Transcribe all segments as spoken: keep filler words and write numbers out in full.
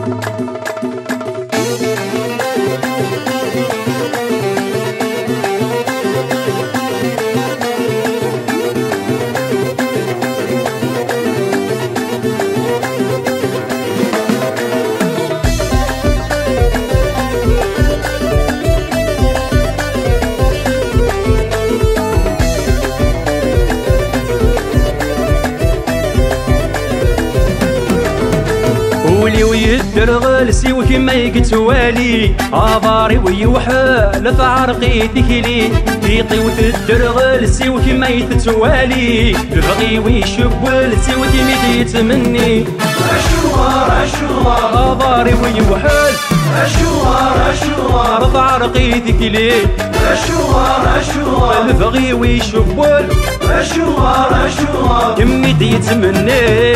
ويدرغلسي وكما يقتوالي عباري ويوحل في عرقي ذكلي يطي وتدرغلسي وكما يتتوالي البغي ويشبلسي وكما يتمني أشوار أشوار عباري ويوحل أشوار أشوار في عرقي ذكلي أشوار أشوار البغي ويشبل أشوار أشوار كما يتمني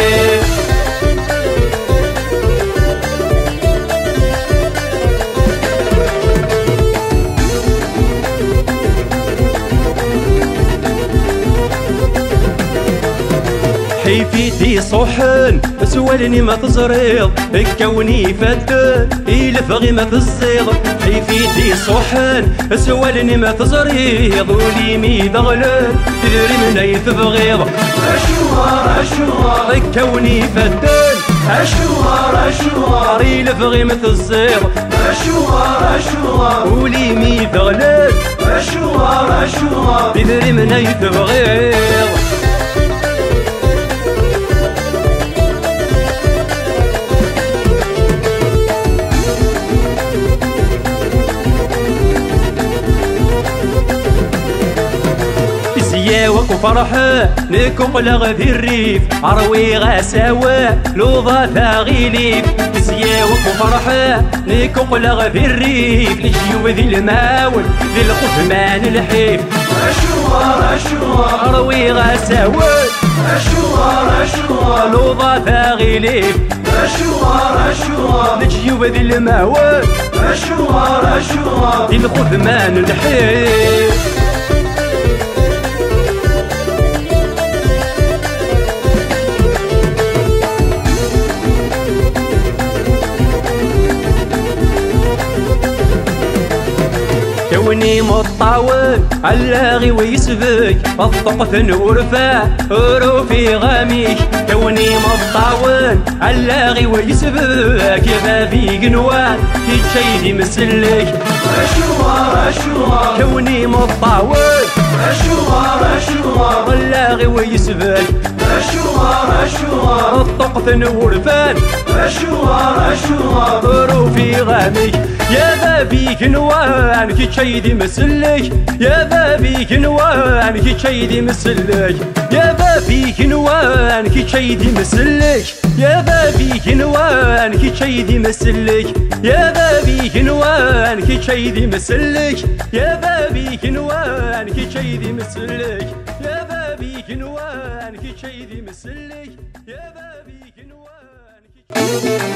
حيفيتي صحن سوالني ما تزريض كوني فدان الفغي ما تزيض حيفيتي صحن سوالني ما تزريض ولي مي ضغلان تدري من اي تبغيض أشوار أشوار كوني فدان أشوار أشوار الفغي ما تزيض أشوار أشوار ولي مي ضغلان أشوار أشوار تدري من اي تبغيض زياوك وفرحة نكو قلغ في الريف عروي غاساوة لوضا ثاغيليف زياوك وفرحة نكو قلغ في الريف لجيو ذي الماول ذي القفمان الحيف أشوار أشوار عروي غاساوة أشوار أشوار لوضا ثاغيليف أشوار أشوار لجيو ذي الماول أشوار أشوار ذي القفمان الحيف كوني مطاول علاغي ويسبك الطقف نورفا روفي غاميك كوني مطاول علاغي ويسبك يا بابي قنوان كي تشيدي مسلك أشوار أشوار كوني مطاول أشوار أشوار علاغي ويسبك أشوار أشوار الطقف نورفان أشوار أشوار روفي غاميك يا بابي كنوان كي تشيدي مسلك يا بابي كنوان كي تشيدي مسلك يا بابي كنوان كي تشيدي مسلك يا بابي كنوان كي تشيدي مسلك يا بابي كنوان كي تشيدي مسلك يا بابي كنوان كي تشيدي مسلك يا بابي كنوان كي تشيدي مسلك يا بابي كنوان كي